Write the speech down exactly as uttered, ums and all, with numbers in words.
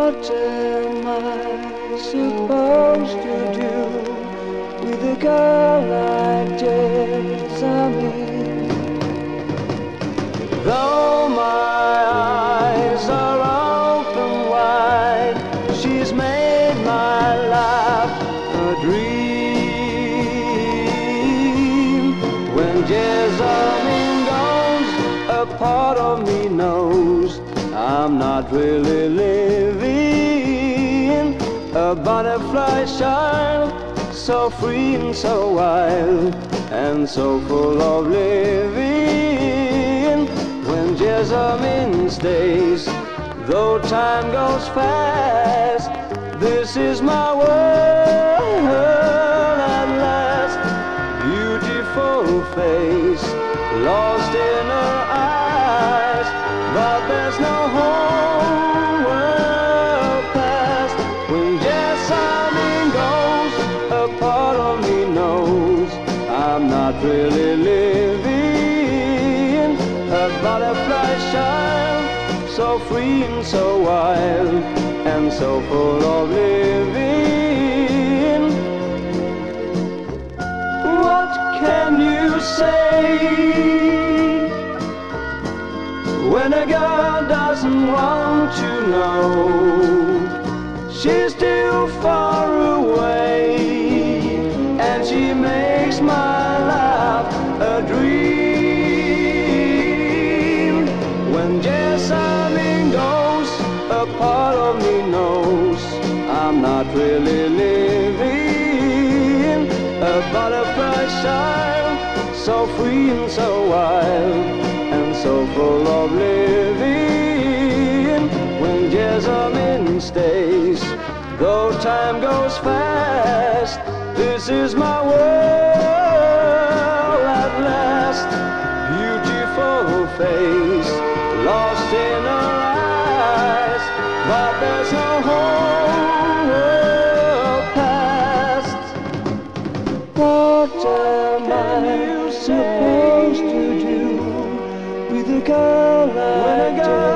What am I supposed to do with a girl like Jezamine? Though my eyes are open wide, she's made my life a dream. When Jezamine goes, a part of me knows I'm not really living. A butterfly child, so free and so wild, and so full of living. When Jezamine stays, though time goes fast, this is my world at last. Beautiful face, lost in her eyes, but there's no whole world past. When Jezamine goes, a part of me knows I'm not really living. A butterfly child, so free and so wild, and so full of living. What can you say when a girl doesn't want to know? She's too far away, and she makes my life a dream. When Jezamine goes, a part of me knows I'm not really living. A butterfly child, so free and so wild, and so full of living. When Jezamine stays, though time goes fast, this is my world at last. Beautiful face, lost in her eyes, but there's no whole world past. What am I supposed to do with a girl like